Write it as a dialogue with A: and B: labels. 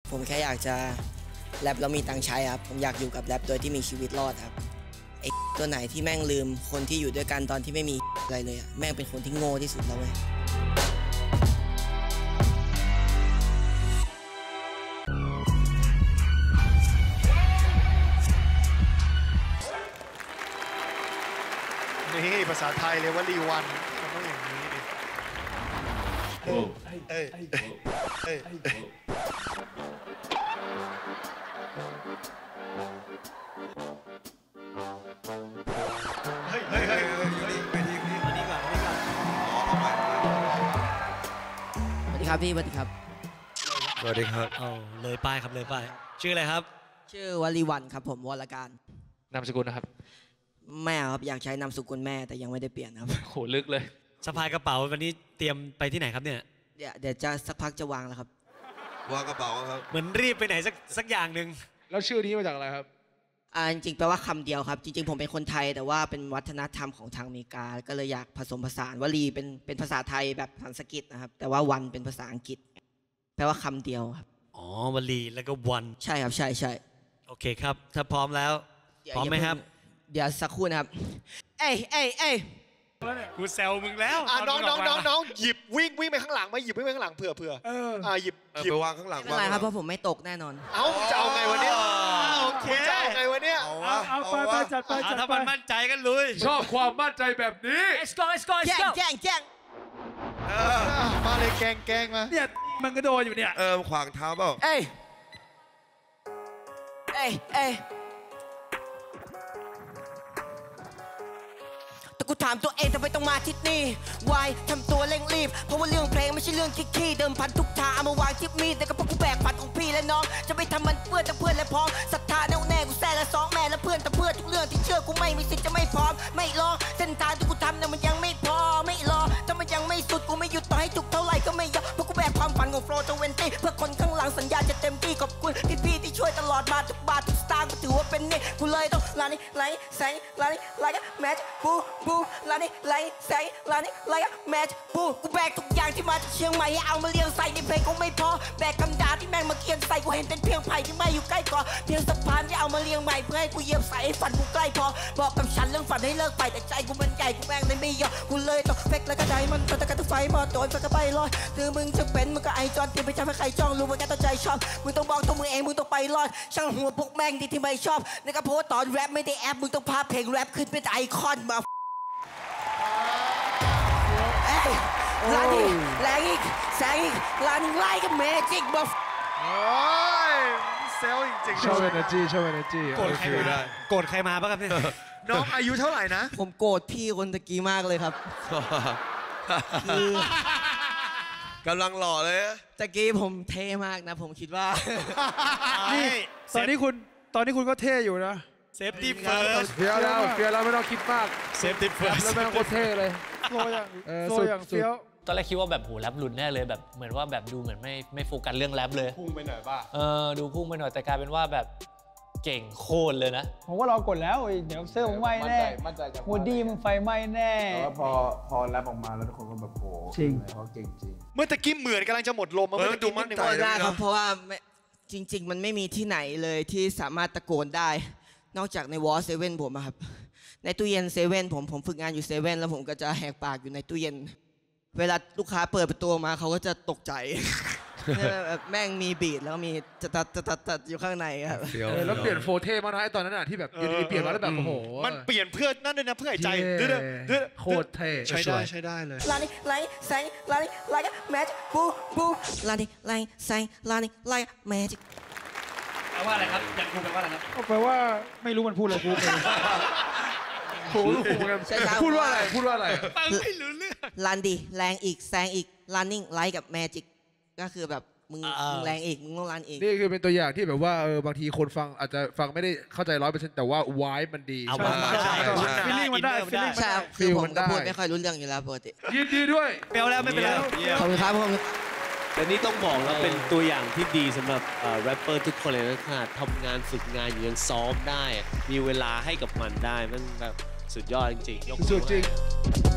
A: ผมแค่อยากจะแรปแล้วมีตังค์ใช้ครับผมอยากอยู่กับแรปโดยที่มีชีวิตรอดครับไอ้ตัวไหนที่แม่งลืมคนที่อยู่ด้วยกันตอนที่ไม่มีอะไรเลยอะแม่งเป็นคนที่โง่ที่สุดแล้วเว้ย
B: นี่ภาษาไทยเรียกว่ารีวันมันต้องอย่างนี้ดิเฮ้ยเฮ้ยเฮ้ย
A: ครับพี่สวัสดีครับ
C: สวัสดีครับ
D: เอาเลยป้ายครับเลยป้ายชื่ออะไรครับ
A: ชื่อวลีวันครับผมวรการ
E: นามสกุลนะครับ
A: แม่ครับอยากใช้นามสกุลแม่แต่ยังไม่ได้เปลี่ยนครับ
E: โหลึกเลย
D: สะพายกระเป๋าวันนี้เตรียมไปที่ไหนครับเนี่ย
A: เดี๋ยวจะสักพักจะวางแล้วครับ
C: วางกระเป๋าครับ
D: เหมือนรีบไปไหนสักอย่างหนึ่ง
B: แล้วชื่อนี้มาจากอะไรครับ
A: จริงๆแปลว่าคำเดียวครับจริงๆผมเป็นคนไทยแต่ว่าเป็นวัฒนธรรมของทางอเมริกาก็เลยอยากผสมผสานวลีเป็นภาษาไทยแบบสันสกฤตนะครับแต่ว่าวันเป็นภาษาอังกฤษแปลว่าคำเดียวครับ
D: อ๋อวลีแล้วก็วัน
A: ใช่ครับใช่
D: โอเคครับถ้าพร้อมแล้วพร้อมไหมครับ
A: เดี๋ยวสักครู่นะครับเอ้ย
D: กูแซวมึงแล้ว
B: น้องหยิบวิ่งไปข้างหลังไหมหยิบวิ่งไปข้างหลังเผื่อหยิบ
C: ไปวางข้างหลัง
A: ไม่เป็นไรครับเพราะผมไม่ตกแน่นอน
B: จะเอาไงวะเนี่ยโอเคจะเอาไงวะเนี่ย
D: เอาไปจัดไปถ้ามันมั่นใจกันลุย
B: ชอบความมั่นใจแบบนี้
D: let's go
A: แจ้ง
B: มาเลยแกงมา
D: เนี่ยมันก็โดนอยู่เนี่ย
C: ขวางเท้าเปล่า
A: เอ้ยกูถามตัวเองทำไมต้องมาที่นี่วายทำตัวเร่งรีบเพราะว่าเรื่องเพลงไม่ใช่เรื่องขี้เดิมพันทุกทางเอามาวางทิปมีดแต่ก็เพราะกูแบกฝันของพี่และน้องจะไปทำมันเพื่อนแต่เพื่อนและพ้องศรัทธาแน่วแน่กูแซ่และ2แม่และเพื่อนแต่เพื่อนทุกเรื่องที่เชื่อกูไม่มีสิทธิ์จะไม่พร้อมไม่รอเส้นทางที่กูทำเนี่ยมันยังไม่พอไม่รอถ้ามันยังไม่สุดกูไม่หยุดต่อให้ถูกเท่าไหร่ก็ไม่ยอมเพราะกูแบกความฝันของโฟล์20เพื่อคนข้างหลังสัญญาจะเต็มที่ขอบคุณพี่ที่ช่วยตลอดมาทุกบาททุกสตางค์กูถือว่าเป็นนี่กูเลยต้องลานี่ไลแสงลานี่ไลกับแมทบูลานี่ไลแสงลานี่ไลกับแมทบูกูแบกทุกอย่างที่มาจากเชียงใหม่ให้เอามาเรียงใส่ในเพลงคงไม่พอแบกคำด่าที่แม่งมาเขียนใส่กูเห็นเป็นเพียงไผ่ที่ไม่อยู่ใกล้ก่อเพียงสะพานที่เอามาเรียงใหม่เพื่อให้กูเหยียบใส่ฝันกูใกล้พอบอกกับฉันเรื่องฝันให้เลิกไปแต่ใจกูมันใหญ่กูแม่งเลยไม่ยอมกูเลยต้องเฟกแล้วก็ใจมันตะกันไฟมอโดนไฟก็ไปลอยคือมึงจะเป็นมึงก็ไอจอนที่ไปทำให้ใครจ้องรู้ว่าแกต้องใจชอบมึงต้องบอกตัวมึงเองมึงต้องไปรอดช่างหัวพวกแม่งที่ไม่ชอบในกระโพสตอนแรปไม่ได้แอปมึงต้องพาเพลงแรปขึ้นเป็นไอคอนมาลานี่แรงอีกแสงอีกลานี่ไล่กับเมจิกบอฟ
B: โอ้ยเซลจริงๆชอบ energy
D: โกรธใครมาโกรธใครมาป่ะครับเนี่ย
B: น้องอายุเท่าไหร่นะ
A: ผมโกรธพี่คนตะกี้มากเลยครับคื
C: อกำลังหล่อเลย
A: ตะกี้ผมเท่มากนะผมคิดว่า
B: นี่ตอนนี้คุณก็เท่อยู่นะ
D: เซฟตี้เฟิร์ส
B: เฟี้ยวแล้วไม่ต้องคิดมาก
D: เซฟตี้เฟิร์ส
B: แล้วไม่ต้องโคตรเท่เลยโซอย่างเฟี้ยว
E: ตอนแรกคิดว่าแบบโหแรปหลุดแน่เลยแบบเหมือนว่าแบบดูเหมือนไม่โฟกัสเรื่องแรปเลย
B: พุ่งไปหน่อยป่ะ
E: ดูพุ่งไปหน่อยแต่กลายเป็นว่าแบบเก่งโคตรเลยนะ
F: ผมว่าเรากดแล้วเดี๋ยวเสื้อมึงไหม้แน่ฮูดดี้มึงไฟไหม้แน่
G: แต่ว่าพอแรปออกมาแล้วทุกคนก็แบบโห
F: จริง
G: เขาเก่งจริง
B: เมื่อตะกี้เหมือนกำลังจะหมดลมเมื่อตะกี้
C: มั่นใจ
A: ได้ครับเพราะว่าจริงๆมันไม่มีที่ไหนเลยที่สามารถตะโกนได้นอกจากในวอลเซเว่นผมครับในตู้เย็นเซเว่นผมฝึกงานอยู่เซเว่นแล้วผมก็จะแหกปากอยู่ในตู้เย็นเวลาลูกค้าเปิดประตูมาเขาก็จะตกใจแม่งมีบีทแล้วมีตัดอยู่ข้างในครับ
B: แล้วเปลี่ยนโฟเท่มานะไอตอนนั้นอ่ะที่แบบเปลี่ยนมาแล้วแบบโอ้โหมันเปลี่ยนเพื่อนั่นด้วยนะเพื่อหายใจด้วย
G: โคตรเท่
B: ใช้ได้เลย
A: ลานี่ไลแสงลานี่ไลกับแมจิกบูลานี่ไลแสงลานี่ไลกับแมจิก
D: แปลว่าอะไรครับอยากรู้แปลว่าอะไรครับ
F: แปลว่าไม่รู้มันพูดอะไรพูด
B: ว่าอะไร
D: ฟังไม่รู้เรื่อง
A: ลันดีแรงอีกแซงอีก running ไลกับแมจิกก็คือแบบมึงแรงอีกมึงต้องรันอีก
B: นี่คือเป็นตัวอย่างที่แบบว่าบางทีคนฟังอาจจะฟังไม่ได้เข้าใจ100%แต่ว่าวายมันดี
D: ใช่
F: ฟีลลิ่งมันได้
A: ใช่คือผมก็พูดไม่ค่อยรู้เรื่องอยู่แล้วปกติ
B: ยินดีด้วย
D: เปลวแล้วไม่เป็นไร
A: ขอบคุณครับผม
H: แต่นี่ต้องบอกว่าเป็นตัวอย่างที่ดีสำหรับแรปเปอร์ทุกคนเลยนะขนาดทำงานฝึกงานอยู่ยังซ้อมได้มีเวลาให้กับมันได้มันแบบสุดยอดจริงๆ
B: สุดจริง